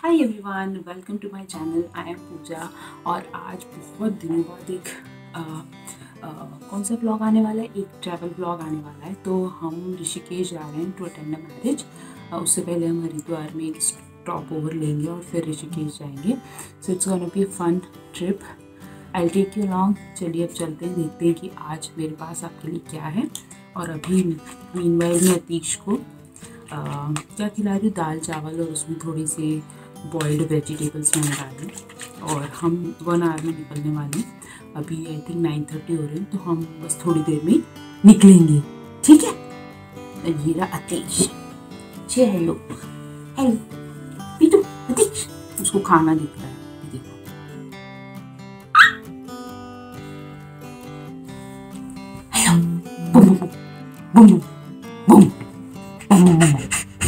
Hi everyone, welcome to my channel. I am Pooja और आज बहुत दिनों बाद एक कौन सा ब्लॉग आने वाला है, एक ट्रैवल ब्लॉग आने वाला है। तो हम ऋषिकेश जा रहे हैं टू अटेंड अ मैरिज। उससे पहले हम हरिद्वार में एक स्टॉप ओवर लेंगे और फिर ऋषिकेश जाएंगे। So it's gonna be a fun trip. I take you along. चलिए अब चलते हैं, देखते हैं कि आज मेरे पास आपके लिए क्या है। और अभी मीनवाइल मैं अतीश को क्या खिला रही हूँ, दाल चावल और उसमें थोड़ी सी बॉइल्ड वेजिटेबल्स मैंने डाली। और हम 1 आवर में निकलने वाले हैं। अभी आई थिंक 9:30 हो रहे हैं, तो हम बस थोड़ी देर में निकलेंगे, ठीक है। ये रहा अतीश। छे हेलो हेलो पीटू अतीश, उसको खाना दिख रहा है, देखो। Hello boom boom boom boom boom.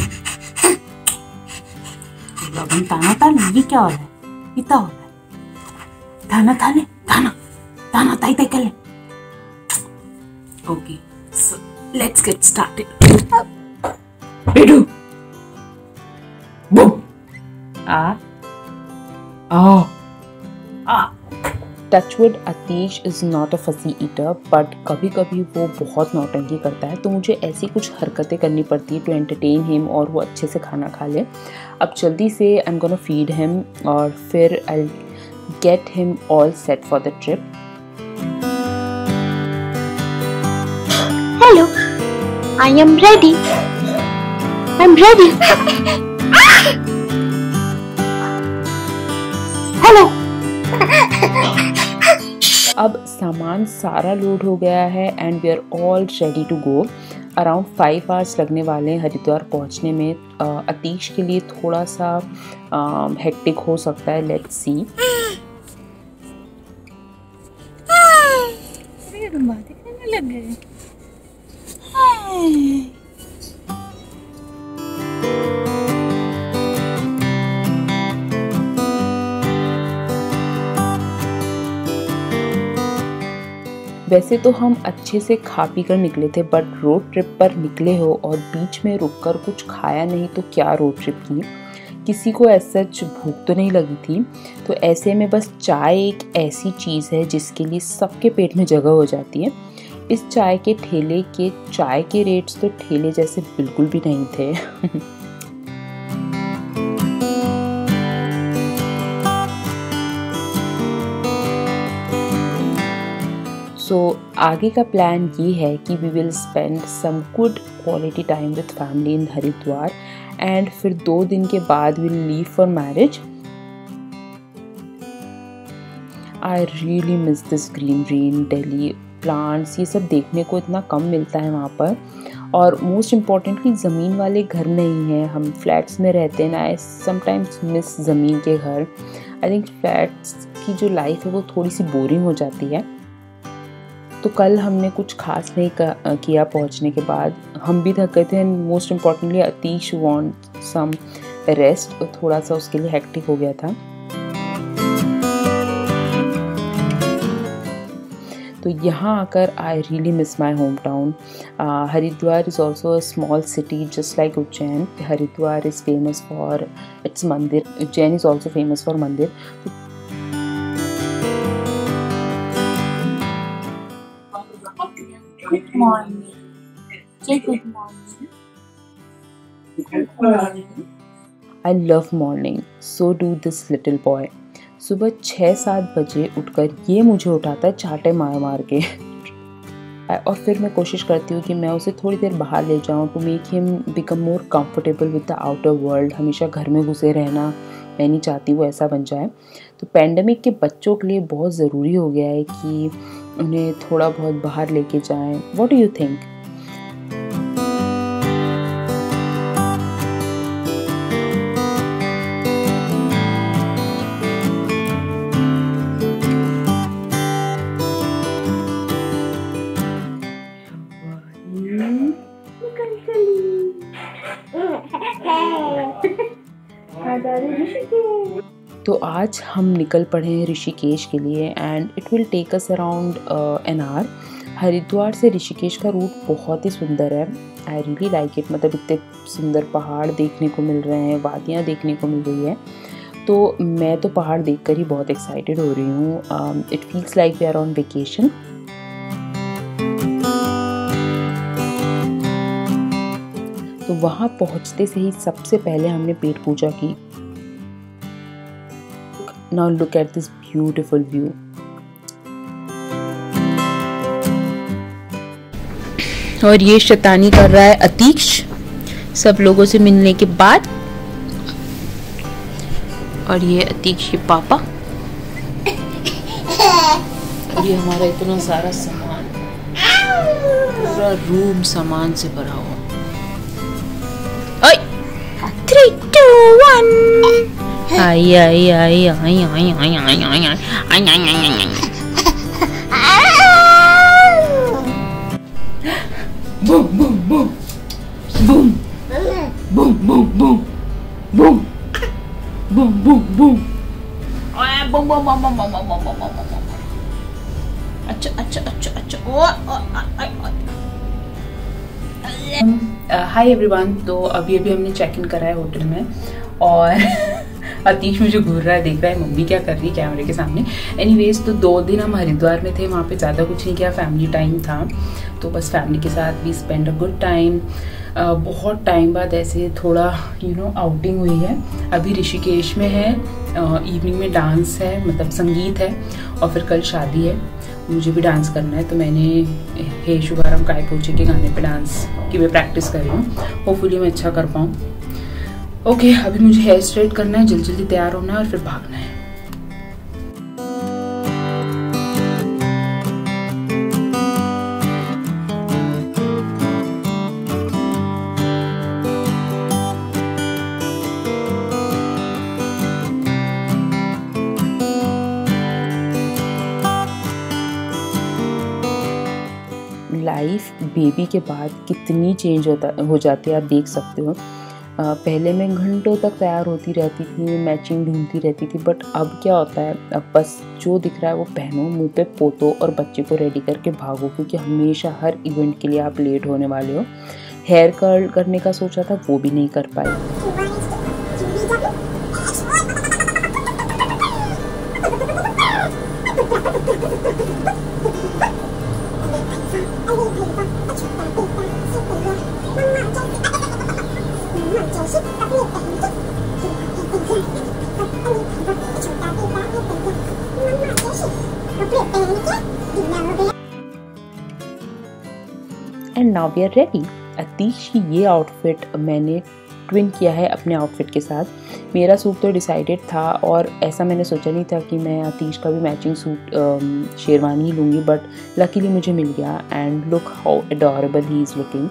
अभी ताना ताने, ये क्या हो रहा है, इतना हो रहा है। ताना ताने, ताना ताना ताई ताई कर ले। Okay, so let's get started. बेडू बूम आ आ आ। Touch wood Atish is not a fussy eater, but कभी कभी वो बहुत नौटंकी करता है, तो मुझे ऐसी कुछ हरकतें करनी पड़ती है टू एंटरटेन हिम और वो अच्छे से खाना खा ले। अब जल्दी से I am gonna feed him और फिर I get him all set for the trip. Hello, I am ready. I am ready. Hello. अब सामान सारा लोड हो गया है and we are all ready to go. Around 5 hours लगने वाले हैं हरिद्वार पहुंचने में। अतीश के लिए थोड़ा सा हेक्टिक हो सकता है, लेट्स सी। बातें करने लग गए। वैसे तो हम अच्छे से खा पी कर निकले थे, बट रोड ट्रिप पर निकले हो और बीच में रुककर कुछ खाया नहीं तो क्या रोड ट्रिप की। किसी को ऐसा भूख तो नहीं लगी थी, तो ऐसे में बस चाय एक ऐसी चीज़ है जिसके लिए सबके पेट में जगह हो जाती है। इस चाय के ठेले के चाय के रेट्स तो ठेले जैसे बिल्कुल भी नहीं थे। सो आगे का प्लान ये है कि we will spend some good quality time with family in Haridwar and फिर 2 दिन के बाद will leave for marriage. I really miss this greenery in Delhi. Plants ये सब देखने को इतना कम मिलता है वहाँ पर, और मोस्ट इम्पॉर्टेंटली ज़मीन वाले घर नहीं हैं, हम फ्लैट्स में रहते हैं ना। आई समटाइम्स मिस ज़मीन के घर। आई थिंक फ्लैट्स की जो लाइफ है वो थोड़ी सी बोरिंग हो जाती है। तो कल हमने कुछ खास नहीं किया पहुंचने के बाद। हम भी थक गए थे and most importantly Atish want some rest, थोड़ा सा उसके लिए हेक्टिक हो गया था। तो यहाँ आकर I really miss my home town. Haridwar is also a small city just like Ujjain. Haridwar is famous for its mandir, Ujjain is also famous for mandir. Good morning. Say good morning. Good morning. I love morning. So do this little boy. सुबह 6-7 बजे उठकर ये मुझे उठाता है चाटे मार मार के। और फिर मैं कोशिश करती हूँ कि मैं उसे थोड़ी देर बाहर ले जाऊँ to make him become more comfortable with the outer world. हमेशा घर में घुसे रहना मैं नहीं चाहती वो ऐसा बन जाए। तो पैंडेमिक के बच्चों के लिए बहुत ज़रूरी हो गया है कि उन्हें थोड़ा बहुत बाहर लेके जाएं। What do you think? तो आज हम निकल पड़े हैं ऋषिकेश के लिए and it will take us around an hour. Haridwar से ऋषिकेश का रूट बहुत ही सुंदर है। I really like it. मतलब इतने सुंदर पहाड़ देखने को मिल रहे हैं, वादियाँ देखने को मिल रही है। तो मैं तो पहाड़ देखकर ही बहुत एक्साइटेड हो रही हूँ। It feels like we are on vacation. तो वहाँ पहुँचते से ही सबसे पहले हमने पेट पूजा की। Now look at this beautiful view. और ये शैतानी कर रहा है अतीश सब लोगों से मिलने के बाद। और ये अतीश के पापा। और ये हमारा इतना सारा सामान, पूरा रूम सामान से भरा हुआ। 3, 2, 1 आई आई आई आई आई आई आई आई आई आई। Boom, boom, boom. Boom. Boom, boom, boom. Boom. Boom, boom, boom. Boom, boom, boom, boom, boom, boom, boom, boom, boom. अच्छा अच्छा अच्छा अच्छा। Hi everyone. तो अभी हमने चेक इन करा है होटल में और अतीश मुझे घूर रहा है, देख रहा है मम्मी क्या कर रही है कैमरे के सामने। एनीवेज, तो 2 दिन हम हरिद्वार में थे, वहाँ पे ज़्यादा कुछ नहीं किया, फैमिली टाइम था। तो बस फैमिली के साथ we spend a good time. बहुत टाइम बाद ऐसे थोड़ा आउटिंग हुई है। अभी ऋषिकेश में है, इवनिंग में डांस है, मतलब संगीत है, और फिर कल शादी है। मुझे भी डांस करना है, तो मैंने हे शुभारंभ काय पोचे के गाने पे डांस की मैं प्रैक्टिस कर रही हूँ। होपफुली मैं अच्छा कर पाऊँ। ओके, अभी मुझे हेयर स्ट्रेट करना है, जल्दी जल्दी तैयार होना है और फिर भागना है। लाइफ बेबी के बाद कितनी चेंज हो जाती है, आप देख सकते हो। पहले मैं घंटों तक तैयार होती रहती थी, मैचिंग ढूंढती रहती थी, बट अब क्या होता है, अब बस जो दिख रहा है वो पहनो, मुंह पे पोतो और बच्चे को रेडी करके भागो, क्योंकि हमेशा हर इवेंट के लिए आप लेट होने वाले हो। हेयर कर्ल करने का सोचा था, वो भी नहीं कर पाई। And now we are ready. Atish की ये आउटफिट मैंने ट्विन किया है अपने आउटफिट के साथ। मेरा सूट तो डिसाइडेड था और ऐसा मैंने सोचा नहीं था कि मैं अतीश का भी मैचिंग सूट शेरवानी ही लूँगी, बट लकीली मुझे मिल गया। And look how adorable he is looking.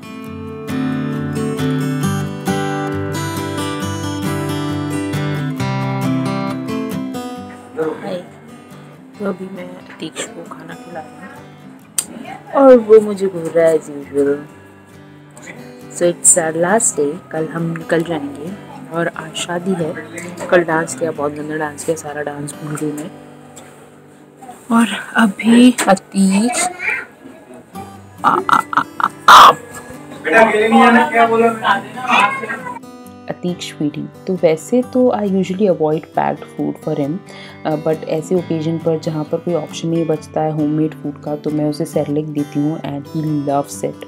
तो अभी मैं अतीश को खाना खिला रही हूँ और वो मुझे घूर रहा है as usual. So it's our last day. कल हम निकल जाएंगे और आज शादी है। कल डांस किया, बहुत गंदा डांस किया, सारा डांस भूल गई मैं। और अभी अतीश अतीश स्वीटी। तो वैसे तो I usually avoid packed food for him, but ऐसे ओकेजन पर जहाँ पर कोई ऑप्शन नहीं बचता है होममेड फूड का, तो मैं उसे सेरेलैक देती हूँ and he loves it.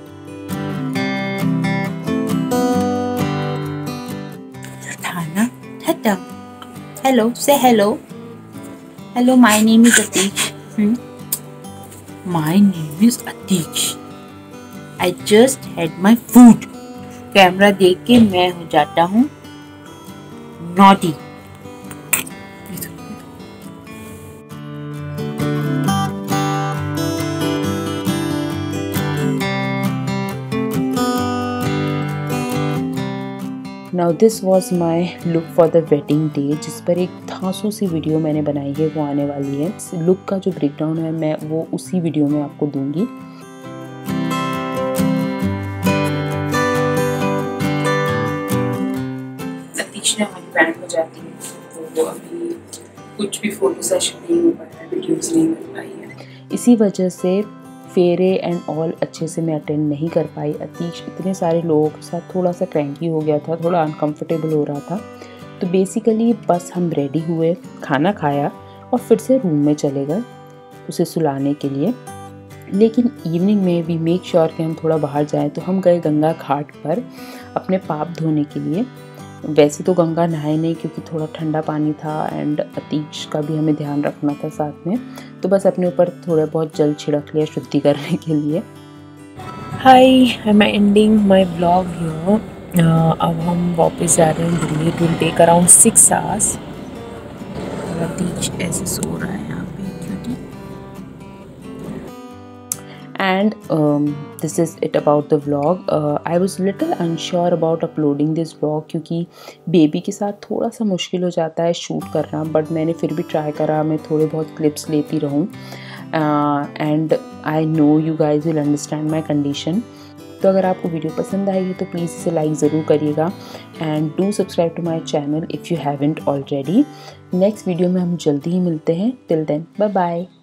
Hello, say hello. Hello, my name is Atish. My name is Atish. I just had my food. Camera देख के मैं हो जाता हूँ naughty. Now this was my look for the wedding day, जिस पर एक धांसू सी video मैंने बनाई है, वो आने वाली है। लुक का जो ब्रेकडाउन है मैं वो उसी वीडियो में आपको दूंगी। सतीश ने हमारी बैंड बजाती है, तो वो अभी कुछ भी फोटो सेशन नहीं हो पाया, वीडियोस नहीं बन पाई है। इसी वजह से फेरे एंड ऑल अच्छे से मैं अटेंड नहीं कर पाई। अतीश इतने सारे लोगों के साथ थोड़ा सा क्रैंकी हो गया था, थोड़ा अनकंफर्टेबल हो रहा था, तो बेसिकली बस हम रेडी हुए, खाना खाया और फिर से रूम में चले गए उसे सुलाने के लिए। लेकिन इवनिंग में वी मेक श्योर कि हम थोड़ा बाहर जाएं, तो हम गए गंगा घाट पर अपने पाप धोने के लिए। वैसे तो गंगा नहाए नहीं क्योंकि थोड़ा ठंडा पानी था एंड अतीश का भी हमें ध्यान रखना था साथ में, तो बस अपने ऊपर थोड़ा बहुत जल छिड़क लिया शुद्धि करने के लिए। Hi, I am ending my blog here. अब हम वापस जा रहे हैं Delhi. It will take around 6 hours। Atish ऐसे सो रहा है यहाँ पे क्योंकि And this is it about the vlog. I was little unsure about uploading this vlog क्योंकि बेबी के साथ थोड़ा सा मुश्किल हो जाता है शूट करना, बट मैंने फिर भी ट्राई करा, मैं थोड़े बहुत क्लिप्स लेती रहूँ। And I know you guys will understand my condition. तो अगर आपको वीडियो पसंद आएगी तो प्लीज़ इसे लाइक ज़रूर करिएगा and do subscribe to my channel if you haven't already. Next video में हम जल्दी ही मिलते हैं। Till then bye bye.